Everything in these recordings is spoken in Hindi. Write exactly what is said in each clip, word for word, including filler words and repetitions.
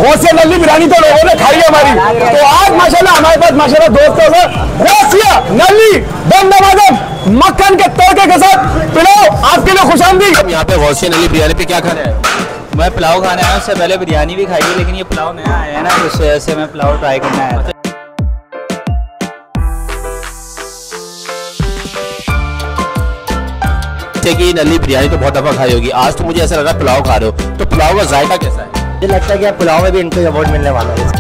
गौसिया नल्ली बिरयानी तो लोगों ने खाई है हमारी, तो आज माशाल्लाह हमारे पास माशाल्लाह दोस्तों से गौसिया नल्ली दम दमादम मक्खन के तड़के के साथ पुलाव आपके लिए खुशामदीद। यहाँ पे गौसिया नल्ली बिरयानी पे क्या खा रहे हैं? मैं पुलाव खाने आया हूँ, उससे पहले बिरयानी भी खाई है, लेकिन ये पुलाव नया आया है ना, इस वजह से मैं पुलाव ट्राई करना आया था। कि नल्ली बिरयानी तो बहुत दफा खाई होगी, आज तो मुझे ऐसा लग रहा है पुलाव खा रहे हो, तो पुलाव का जायका कैसा है? मुझे लगता है कि पुलाव में भी इनको अवार्ड मिलने वाला है।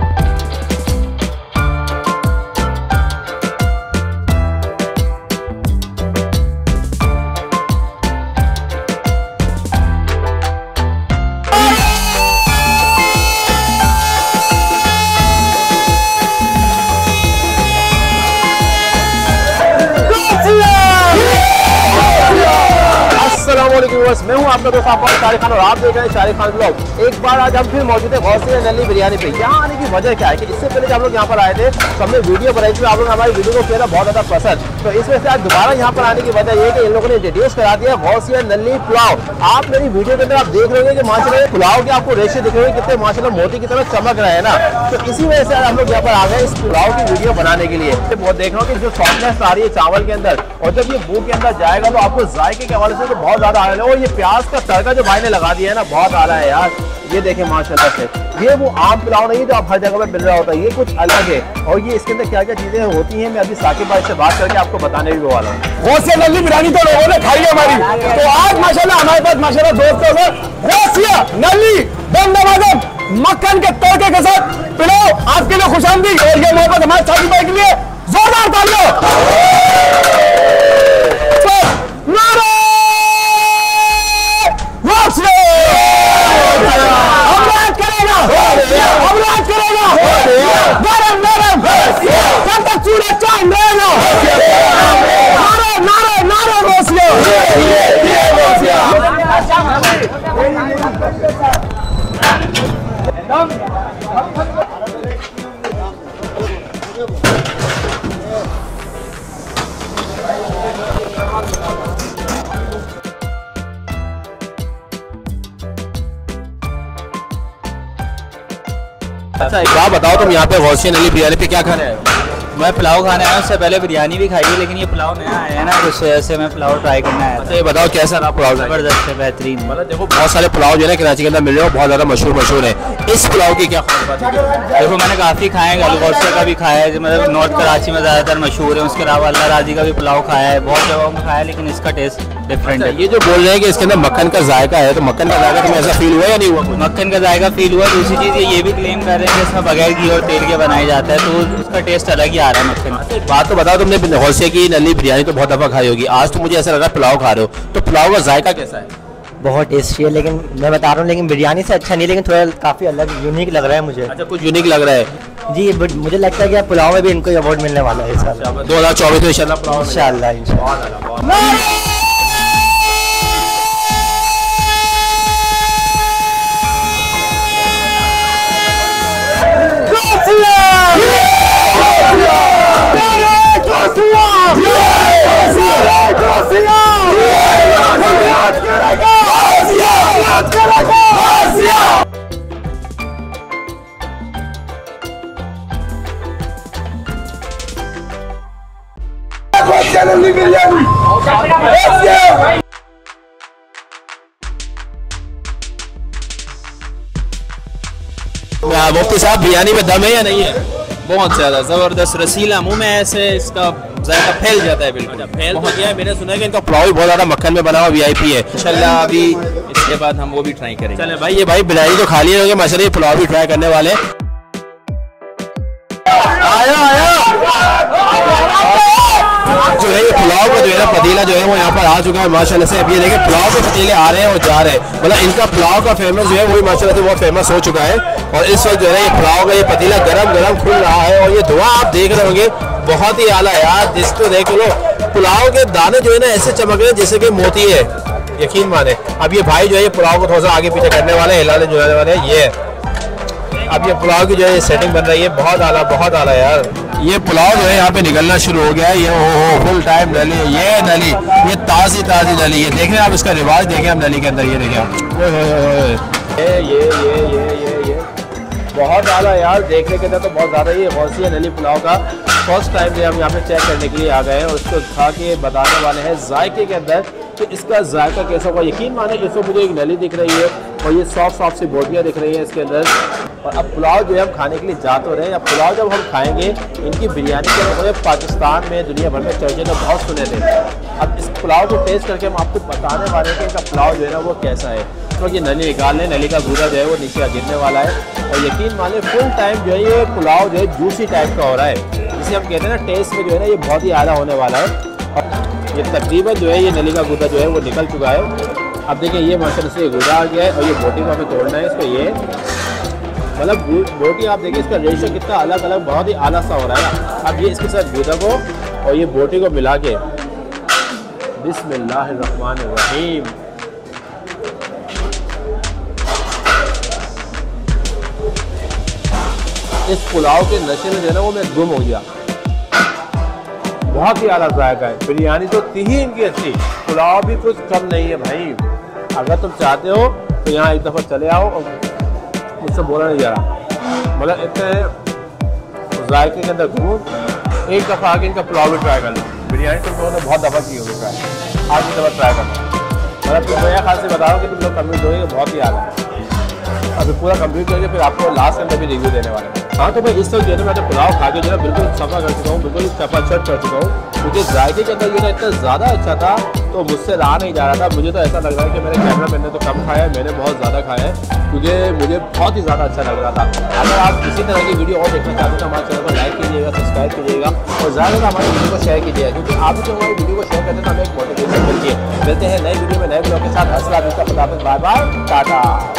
मैं हूं आपका दोस्त आपका शारिक खान और आप देख रहे हैं शारिक खान ब्लॉग। एक बार आज हम फिर मौजूद है गौसिया नल्ली बिरयानी पे। यहाँ आने की वजह क्या है कि इससे पहले जब हम लोग यहाँ पर आए थे तो हमने वीडियो बनाई थी, आप लोग हमारी वीडियो को किया था बहुत ज़्यादा पसंद, तो इस वजह से आज दोबारा यहाँ पर आने की वजह ये है कि इन लोगों ने इंट्रोड्यूस करा दिया गौसिया नल्ली पुलाव। आप मेरी वीडियो के अंदर आप देख रहे हैं कि माशाल्लाह पुलाव के आपको रेशे दिख रहे हैं कितने माशाल्लाह मोती की तरह चमक रहे हैं ना, तो इसी वजह से हम लोग यहाँ पर आ गए इस पुलाव की वीडियो बनाने के लिए। बहुत देख रहा हूँ कि जो सॉफ्टनेस आ रही है चावल के अंदर, और जब ये मुंह के अंदर जाएगा तो आपको जायके के हवाले से तो बहुत ज्यादा आ रहा है। और ये प्याज का तड़का जो भाई ने लगा दिया है ना, बहुत आ रहा है यार, ये देखें माशाल्लाह से। ये वो आम पुलाव नहीं है जो आप हर जगह पे मिल रहा होता है, ये कुछ अलग है, और ये इसके अंदर क्या क्या चीजें होती हैं मैं अभी साकिब भाई से बात करके आपको बताने भी वाला हूँ। गौसिया नल्ली बिरयानी तो लोगों ने खाई है हमारी, तो आज माशाल्लाह हमारे पास माशाल्लाह दोस्तों से गौसिया नल्ली दम दमादम मक्खन के तड़के के साथ पुलाव आपके लिए खुशामदीद। और ये मोहब्बत हमारे साकिब भाई के लिए जोरदार तालियां। अच्छा एक बात बताओ, तुम यहाँ पे गौसिया नल्ली बिरयानी पे क्या खा रहे हैं? मैं पुलाव खाने आया हूँ, उससे पहले बिरयानी भी खाई है, लेकिन ये पुलाव नया आया है ना, इस वजह से मैं पुलाव ट्राई करना आया था। अच्छा ये बताओ कैसा रहा पुलाव? जबरदस्त है, बेहतरीन। मतलब देखो बहुत सारे पुलाव जो है ना कराची के अंदर मिल रहे हो, बहुत ज़्यादा मशहूर मशहूर है, इस पुलाव की क्या खास बात है? देखो मैंने काफ़ी खाए हैं, गौसिया का भी खाया है, मतलब नॉर्थ कराची में ज़्यादातर मशहूर है, उसके अलावा अल्लाह राजी का भी पुलाव खाया है, बहुत जगहों में खाया है, लेकिन इसका टेस्ट डिफरेंट है। ये जो बोल रहे हैं कि इसके अंदर मक्खन का जायका है, तो मक्खन का जायका तुम्हें ऐसा फील हुआ या नहीं हुआ? मक्खन का जायका फील हुआ। दूसरी चीज़ ये ये भी क्लेम कर रहे हैं कि इसमें बगैर घी और तेल के बनाया जाता है, तो उसका टेस्ट अलग ही आ रहा है मक्खन। बात तो बताओ, तुमने गौसिया की नल्ली बिरयानी तो बहुत दफा खाई होगी, आज तो मुझे ऐसा लग रहा है पुलाव खा रहे हो, तो पुलाव का जायका कैसा है? बहुत टेस्टी है, लेकिन मैं बता रहा हूँ लेकिन बिरयानी से अच्छा नहीं, लेकिन थोड़ा काफी अलग यूनिक लग रहा है मुझे। अच्छा कुछ यूनिक लग रहा है जी, बट मुझे लगता है कि पुलाव में भी इनको अवार्ड मिलने वाला है इस साल। दो हजार चौबीस में इंशाल्लाह पुलाव इंशाल्लाह इंशाल्लाह। मुफ्ती साहब बिरयानी में दम है या नहीं है? बहुत ज़्यादा ज़बरदस्त, रसीला, मुंह में ऐसे इसका जायका फैल जाता है। बिल्कुल फैल तो गया है। मैंने सुना है कि इनका पुलाव भी बहुत ज़्यादा मक्खन में बना हुआ वीआईपी है। इंशाल्लाह अभी इसके बाद हम वो भी ट्राई करेंगे। चले भाई, ये भाई बिरयानी तो खा लिए होंगे माशाल्लाह, ये पुलाव भी ट्राई करने वाले हैं। आया आया जो है ये पुलाव का जो है ना पतीला जो है वो यहाँ पर आ चुका है माशाल्लाह से। अब ये देखिए पुलाव के पतीले आ रहे हैं और जा रहे हैं, मतलब इनका पुलाव का फेमस जो है वही माशाल्लाह से बहुत फेमस हो चुका है। और इस वक्त जो है ये पुलाव का ये पतीला गरम गरम खुल रहा है, और ये धुआं आप देख रहे होंगे बहुत ही आला यार, जिसको देख लो पुलाव के दाने जो है ना ऐसे चमक रहे हैं जैसे कि मोती है, यकीन माने। अब ये भाई जो है ये पुलाव को थोड़ा सा आगे पीछे करने वाले, हिलाने जुलाने वाले हैं। ये अब ये पुलाव की जो है सेटिंग बन रही है, बहुत आला बहुत आला यार। ये पुलाव जो है यहाँ पे निकलना शुरू हो गया है, ये हो हो फुल टाइम नली, ये नली, ये ताज़ी ताज़ी नली, ये देखें आप इसका रिवाज देखें हम नली के अंदर, ये देखें आप ये ये ये ये ये ये बहुत आला यार, देखने के अंदर तो बहुत ज़्यादा। ये गौसिया नली पुलाव का फर्स्ट टाइम जो हम यहाँ पे चेक करने के लिए आ गए हैं और उसको खा के बताने वाले हैं जायके के अंदर कि इसका जायका कैसा होगा। यकीन माने इसमें मुझे एक नली दिख रही है और ये सॉफ्ट सॉफ्ट सी बोटियाँ दिख रही हैं इसके अंदर। और अब पुलाव जो है हम खाने के लिए जा तो रहे हैं। अब पुलाव जब हम खाएंगे, इनकी बिरयानी के मुझे पाकिस्तान में दुनिया भर में चर्चे तो बहुत सुने थे। अब इस पुलाव को टेस्ट करके हम आपको बताने वाले हैं कि इनका पुलाव जो है ना वो कैसा है। तो ये नली निकाल लें, नली का गूदा जो है वो नीचे गिरने वाला है और यकीन माने फुल टाइम जो है ये पुलाव जो है जूसी टाइप का हो रहा है। जिसे हम कहते हैं ना टेस्ट में जो है ना ये बहुत ही आला होने वाला है। और ये तकरीबन जो है ये नली का गूदा जो है वो निकल चुका है। अब देखिए ये माशाल्लाह से गूदा आ गया है और ये बोटी को हमें तोड़ना है इसको। ये मतलब बोटी आप देखिए इसका रेशो कितना अलग अलग बहुत ही आला सा हो रहा है। अब ये इसके साथ गूदा को और ये बोटी को मिला के बिस्मिल्लाहिर्रहमानिर्रहीम इस पुलाव के नशे में जो है ना वो मैं गुम हो गया। बहुत ही आला जायका है। बिरयानी तो थी ही इनकी अच्छी, पुलाव भी कुछ कम नहीं है भाई। अगर तुम चाहते हो तो यहाँ एक दफ़ा चले आओ और मुझसे बोला नहीं जा रहा, मतलब इतने जायके के अंदर घूमो, एक दफ़ा आके इनका पुलाव भी ट्राई कर लो। बिरयानी तुम लोगों ने बहुत दफ़ा की होगी ट्राई, आज भी दफ़ा ट्राई करना। मतलब तुम मेरे ख्याल से बता रहा हूँ कि तुम लोग कम्प्लीट होंगे, बहुत ही आला है। अभी पूरा कंप्लीट करके फिर आपको लास्ट में भी रिव्यू देने वाले हैं। हाँ तो भाई इस वक्त जो है मैं तो पुलाव खा के जो है बिल्कुल सफ़ा कर चुका हूँ, बिल्कुल चपाचट कर चुका हूँ, क्योंकि जायके के अंदर जो है इतना ज़्यादा अच्छा था तो मुझसे रहा नहीं जा रहा था। मुझे तो ऐसा लग रहा है कि मेरे कैमरा मैन ने तो कम खाया है, मैंने बहुत ज़्यादा खाया है, क्योंकि मुझे बहुत ही ज़्यादा अच्छा लग रहा था। अगर आप किसी तरह की वीडियो और देखना चाहते हैं तो हमारे चैनल को लाइक कीजिएगा, सब्सक्राइब कीजिएगा और ज़्यादा से हमारी वीडियो को शेयर कीजिएगा, क्योंकि आप जो हमारी वीडियो को शेयर करते हैं तो हमें एक मोटिवेशन मिलती है। मिलते हैं नई वीडियो में नए ब्लॉग के साथ। अस्सलाम वालेकुम, बाय बाय, टाटा।